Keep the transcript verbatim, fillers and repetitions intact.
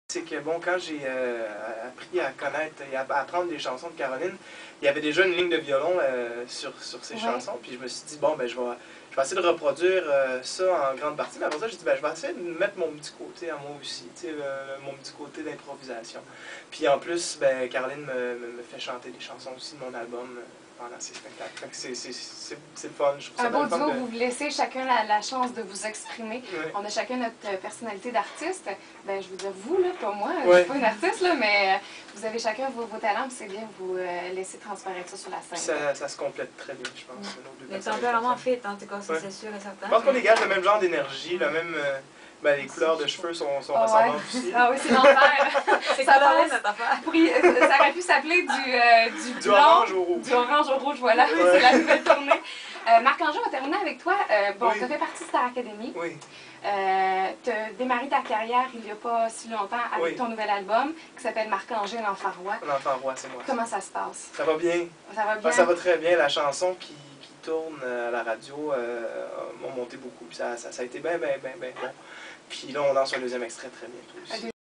C'est que bon, quand j'ai euh, appris à connaître et à apprendre les chansons de Caroline, il y avait déjà une ligne de violon euh, sur, sur ces ouais. chansons, puis je me suis dit, bon, ben je vais, je vais essayer de reproduire euh, ça en grande partie, mais après ça, j'ai dit, ben je vais essayer de mettre mon petit côté à moi aussi, tu sais, euh, mon petit côté d'improvisation. Puis en plus, ben Caroline me, me, me fait chanter des chansons aussi de mon album euh, pendant ces spectacles. C'est le fun, je trouve ça un beau duo, de... vous vous laissez chacun la, la chance de vous exprimer. Ouais. On a chacun notre personnalité d'artiste. Ben, je veux dire, vous, là, pas moi, ouais. je suis pas une artiste, là, mais vous avez chacun vos, vos talents, puis c'est bien vous euh, laisser transparaître ça sur la scène. Ça, ça se complète très bien, je pense. Mmh. Les tempéraments fit, en tout cas, ça ouais. c'est sûr et certain. Je pense qu'on dégage le même genre d'énergie, le même... Euh, ben, les couleurs de cheveux sont, sont oh, ressemblantes ouais. aussi. Ah oui, c'est l'enfer. C'est ça passe. Notre affaire. Pour y, ça aurait pu s'appeler du, euh, du, du blanc, orange au rouge. Du orange au rouge, voilà. Ouais. C'est la nouvelle tournée. Euh, Marc-André, on va terminer avec toi. Euh, bon, oui. tu as fait partie de Star Academy. Oui. Euh, tu as démarré ta carrière il n'y a pas si longtemps avec oui. ton nouvel album qui s'appelle Marc-André, l'enfant roi. L'enfant roi, c'est moi. Comment ça se passe? Ça va bien. Ça va bien? Ah, ça va très bien. La chanson qui, qui tourne à la radio euh, m'a monté beaucoup. Ça, ça, ça a été bien, bien, bien, bien bon. Puis là, on lance un deuxième extrait très bientôt aussi.